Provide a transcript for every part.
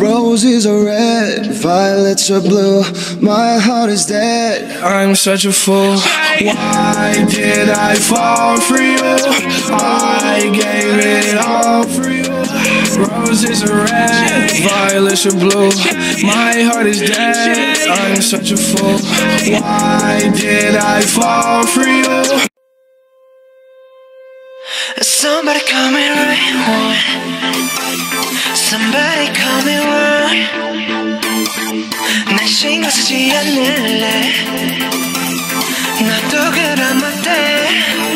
Roses are red, violets are blue. My heart is dead, I'm such a fool. Why did I fall for you? I gave it all for you. Roses are red, violets are blue. My heart is dead, I'm such a fool. Why did I fall for you? Somebody call me right. Somebody call me right. 날 신경 쓰지 않을래. 나도 그런 맘대.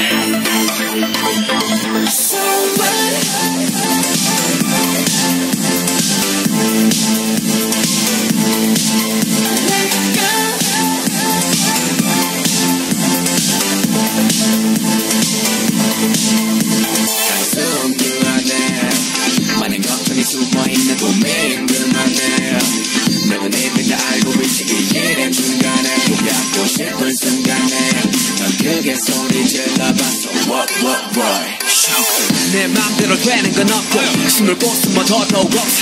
많은 걱정이 숨어있는 고민 그만해. 너는 이미 다 알고 있지. 이런 중간에 포기하고 싶은 순간에 넌 크게 소리 질러봤어. What 내 맘대로 되는 건 없고 숨을 곳은 뭐 더더욱 없어.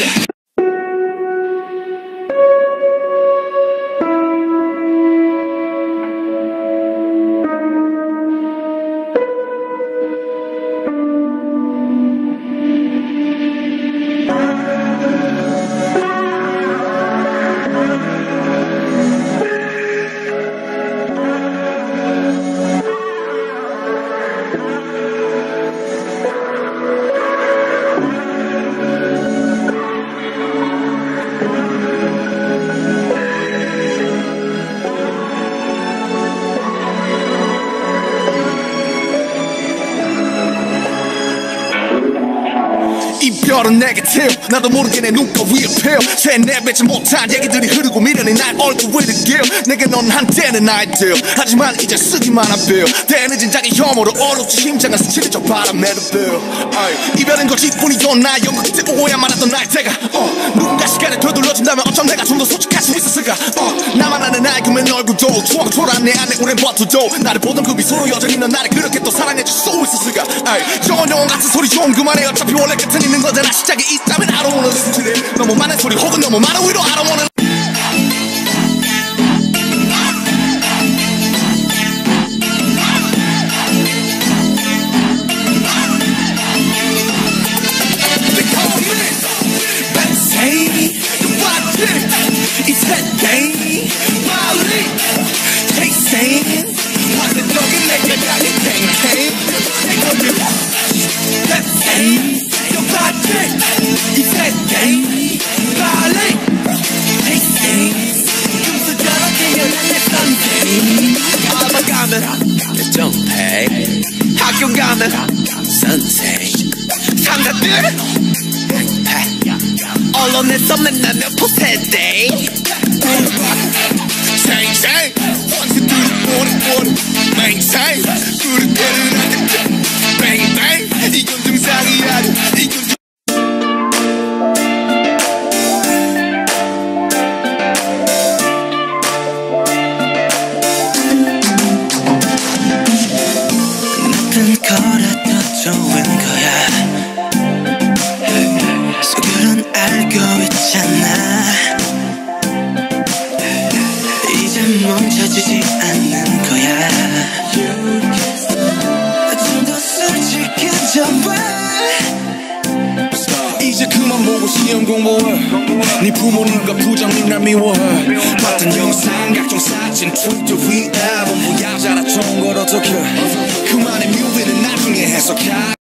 이별은 네게티브 나도 모르게 내 눈가 위에 피어 새 내뱉지 못한 얘기들이 흐르고 미련이 날 얼굴 위를 길 내게 넌 한때는 아이디어 하지만 이제 쓰기만 한 빌 대늦은 자기 혐오로 어렵지 심장은 스치리죠 바람에도 빌 이별은 거짓뿐이었나 연극 때 오해야 말았던 날 때가 누군가 시간을 되돌려준다면 어쩜 내가 좀 더 솔직할 수 있었을까 나만 아는 나의 금연 얼굴도 추억 초라한 내 안에 오랜 버튼도 나를 보던 그 미소로 여전히 넌 나를 그렇게 또 사랑해줄 수 있었을까 영원 같은 소리 좀 그만해 어차피 원래 끝은 있는 거잖아 시작이 있다면 I don't wanna listen to it 너무 많은 소리 혹은 너무 많은 위로 I don't wanna 정패 학교 가면 선생 상사들 언론에서 만나면 포세대 Chain Once you do the water Maintain 그릇대를 하든 Bang bang 이건 정상이야 이건 거라도 좋은 거야 속으론 알고 있잖아 이제 멈춰지지 않는 거야 좀 더 솔직해져봐 이제 그만 보고 시험 공부해 네 부모님과 부장님 날 미워해 봤던 영상 각종 사진 트위터 위에 전부 야자라 좋은 걸 어떡해 그만의 뮤비는 나중에 해석하